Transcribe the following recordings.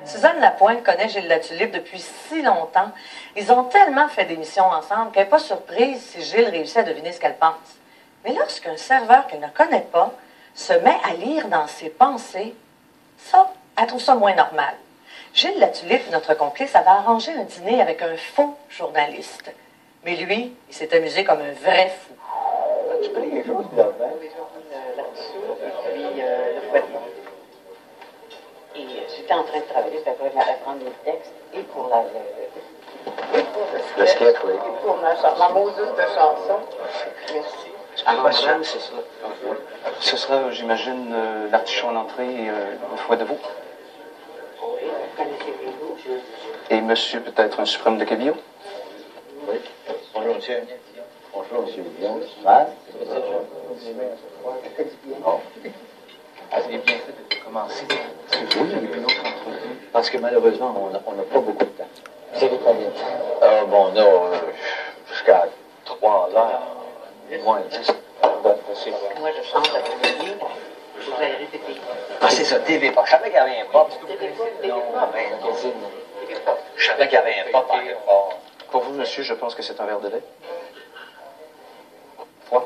Suzanne Lapointe connaît Gilles Latulippe depuis si longtemps. Ils ont tellement fait d'émissions ensemble qu'elle n'est pas surprise si Gilles réussit à deviner ce qu'elle pense. Mais lorsqu'un serveur qu'elle ne connaît pas se met à lire dans ses pensées, ça, elle trouve ça moins normal. Gilles Latulippe, notre complice, avait arrangé un dîner avec un faux journaliste. Mais lui, il s'est amusé comme un vrai fou. As-tu pris les choses de l'avant? Oui, là-dessous, puis le foyer. Et j'étais en train de travailler, j'étais en train d'apprendre les textes, et pour Le sketch, oui. Et pour ma mouseuse de chanson. Merci. Alors, madame, Ce sera, j'imagine, l'artichaut en entrée et une fois de veau. Oui, connaissez-vous? Et monsieur, peut-être un suprême de cabillaud? Oui. Bonjour, monsieur. Bonjour, monsieur William. Mal? Bon. C'est bien fait de commencer. Oui, et puis l'autre entrevue. Parce que malheureusement, on n'a pas beaucoup de temps. Vous avez combien de temps? Bon, on a jusqu'à 3 heures, moins 10. Bon, c'est Moi, je chante la comédie. Vous allez répéter. Ah, c'est ça, TV pas. Je savais qu'il y avait un pop. Non, mais je savais qu'il y avait un pop en quelque part. Pour vous, monsieur, je pense que c'est un verre de lait. Froid?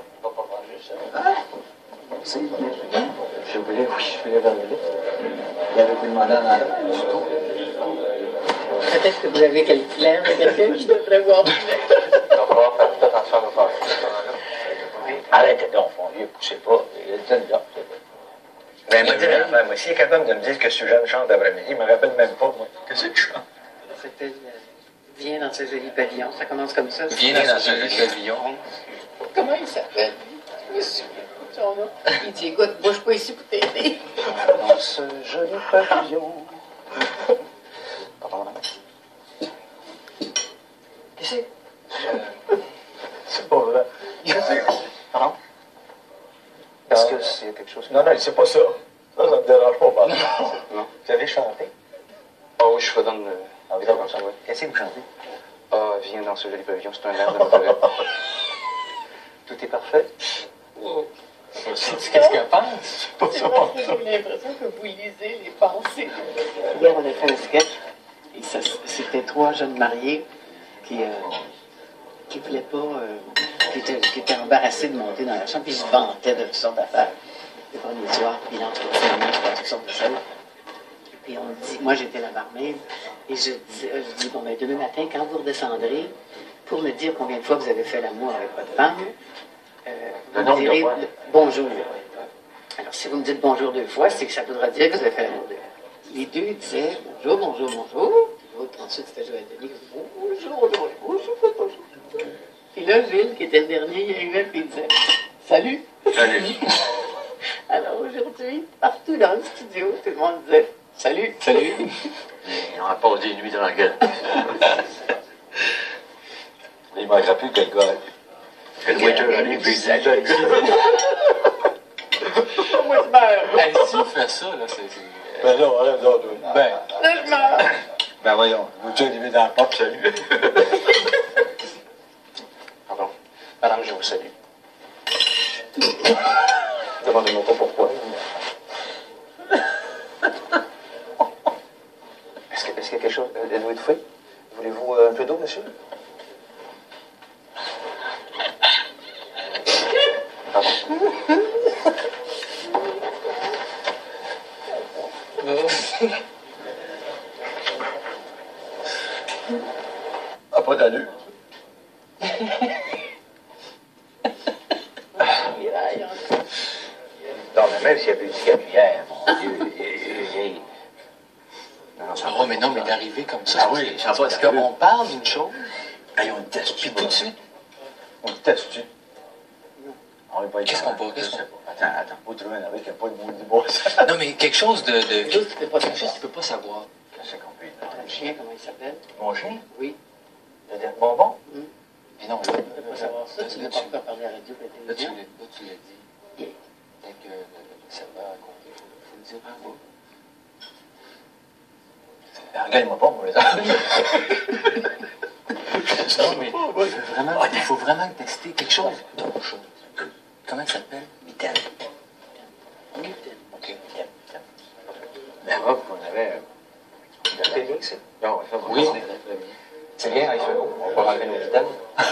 Je voulais verre de lait. Il avait pu demander en arrière, du tout. Peut-être que vous avez l'air de quelqu'un qui devrait boire du lait. On va falloir faire toute attention à nos pensées. Arrêtez donc, mon vieux, poussez pas. Il est là. Ben, moi, dis l'affaire, moi, s'il est capable de me dire que Suzanne chante d'après-midi, il me rappelle même pas, moi. Qu'est-ce que je chante? C'était Viens dans ce joli pavillon. Ça commence comme ça. Viens dans ce joli pavillon. Comment il s'appelle? Je me souviens de son nom. Il dit, écoute, bouge pas ici pour t'aider. Dans ce joli pavillon. Pardon, madame. Qu'est-ce que c'est? C'est pas vrai. Pardon? Est-ce que c'est quelque chose? Non, c'est pas ça. Ça me dérange pas, pardon. Non. Vous avez chanté? Ah oui, je fredonne. Ah, oui, comme ça, oui. Qu'est-ce que vous chantez? Ah, viens dans ce joli pavillon, c'est un air de notre Tout est parfait? Qu'est-ce qu'elle pense? C'est pas ça. J'ai l'impression que vous lisez les pensées. Hier, on a fait un sketch. Et c'était 3 jeunes mariés qui voulaient pas, qui étaient embarrassés de monter dans la chambre, puis ils se vantaient de toutes sortes d'affaires. Le premier soir, puis l'entretien, toutes sortes de choses. Puis on dit, moi j'étais la barmaid, et je dis, bon, ben demain matin, quand vous redescendrez, pour me dire combien de fois vous avez fait l'amour avec votre femme, vous me direz bonjour. Alors, si vous me dites bonjour 2 fois, c'est que ça voudra dire que vous avez fait l'amour 2 fois. Les deux disaient bonjour, bonjour, bonjour. L'autre, ensuite, c'était Joël Denis, bonjour, bonjour, bonjour, bonjour. Et là, Gilles, qui était le dernier, il arrivait et il disait salut. Salut. Alors aujourd'hui, partout dans le studio, tout le monde disait salut. Salut. On a pas des nuits dans la gueule. Il manquera plus que le gars. Le waiter arrive, puis il dit Moi, je meurs. Hey, si il fait ça, là, c'est... Ben non, là, non, ben. Là, je meurs. Ben voyons, vous êtes arrivé dans la porte, salut. Pardon. Madame, je vous salue. Demandez-moi pas pourquoi. Est-ce qu'il y a quelque chose? Êtes-vous étouffé? Voulez-vous un peu d'eau, monsieur? Pardon. Ah, pas d'allure. Non, mais même s'il y a plus de capillaire, mon Dieu, Oh, mais non, mais d'arriver comme ça, Ah oui, ça va parce qu'on parle d'une chose, Hey, on le teste puis tout de suite, On le teste-tu? On va pas Qu'est-ce qu'on peut- Je sais pas. Attends. Vous trouvez un avec qui n'a pas de mot de bois. non, mais quelque chose de Juste, tu peux pas quelque chose savoir. que tu peux pas savoir. Qu'est-ce qu'on peut Ton chien, comment il s'appelle? Mon chien? Oui. Le dernier bonbon? Mais non, là, Tu peux pas savoir ça. Tu n'as pas encore parlé à la radio et à la télévision. là, tu l'as dit. Dès que le serveur a compté, il faut le dire en bas. Regarde-moi pas, moi, les autres. Non, mais il faut vraiment tester quelque chose. Ton chose. Comment il s'appelle? Mitaine. Newton. OK. La robe qu'on avait bien ici? Non, enfin, Oui. C'est bien, il fait beau. On va rentrer nos vitales.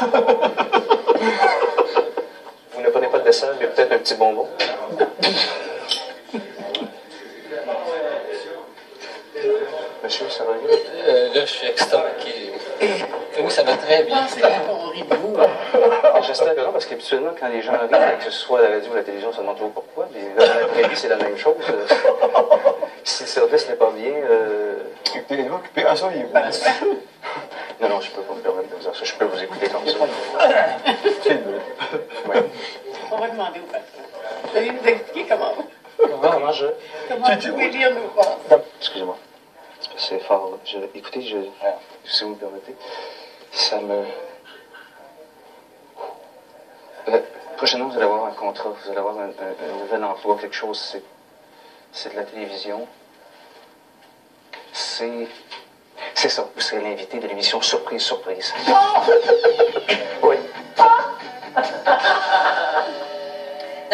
Vous ne prenez pas de dessert, mais peut-être un petit bonbon? Monsieur, ça va bien? Là, je suis estomaqué. Oui, ça va très bien. On rit de vous. J'espère que non, parce qu'habituellement, quand les gens arrivent, que ce soit à la radio ou à la télévision, on se demande toujours pourquoi. Mais là, dans l'après-midi, c'est la même chose. Si le service n'est pas bien... Occupez-vous, occupez. Ah, ça, il est bon. Non, non, je ne peux pas me permettre de dire ça. Je peux vous écouter comme ça. C'est vrai. Oui. On va demander au patron. Vous allez nous expliquer comment vous pouvez lire nos pensées. Excusez-moi. C'est fort. Écoutez, si vous me permettez, ça me... prochainement, vous allez avoir un contrat, vous allez avoir un nouvel emploi, quelque chose, c'est de la télévision. C'est ça, vous serez l'invité de l'émission Surprise, Surprise.